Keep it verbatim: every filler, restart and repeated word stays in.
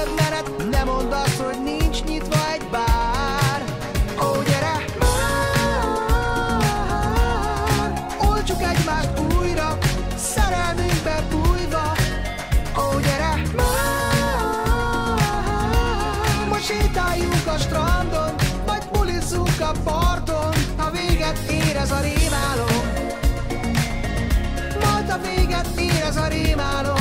zöld menet, ne mondd azt, hogy nincs nyitva egy bár. Ó, gyere már, oltsuk egymást újra, szerelmünkbe bújva. Ó, gyere már, ma sétáljunk a strandon, majd bulizzunk a parton, ha véget ér ez a rémálom. Majd a véget ér ez a rémálom.